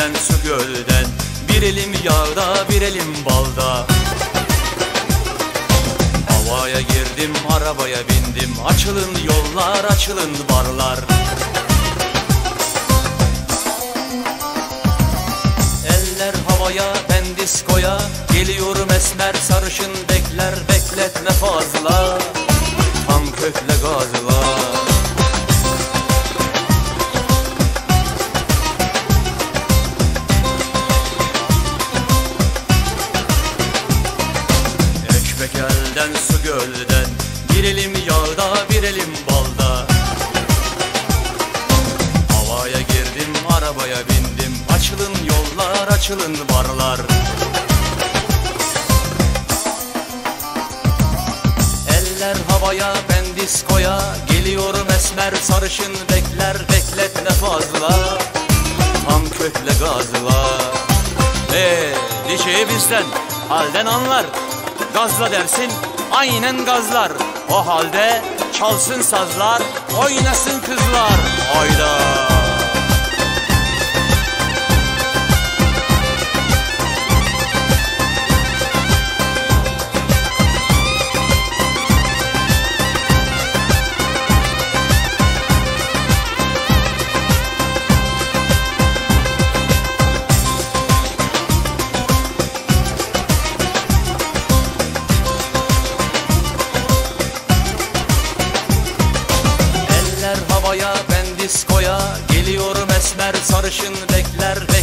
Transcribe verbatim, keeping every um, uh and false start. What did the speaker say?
elden su gölden, bir elim yağda bir elim balda. Havaya girdim arabaya bindim, açılın yollar açılın barlar. Eller havaya ben diskoya, geliyorum esmer sarışın bekler bekletme fazla, tam kökle gazla. Ekmek elden su gölden, bir elim yağda bir elim balda. Havaya girdim arabaya bindim, açılın yollar açılın barlar. Eller havaya ben diskoya, geliyorum esmer sarışın bekler bekletme fazla, tam kökle gazla. Eee dişeyi bizden halden anlar, gazla dersin aynen gazlar. O halde çalsın sazlar, oynasın kızlar. Hayda. Havaya ben diskoya, geliyorum esmer sarışın bekler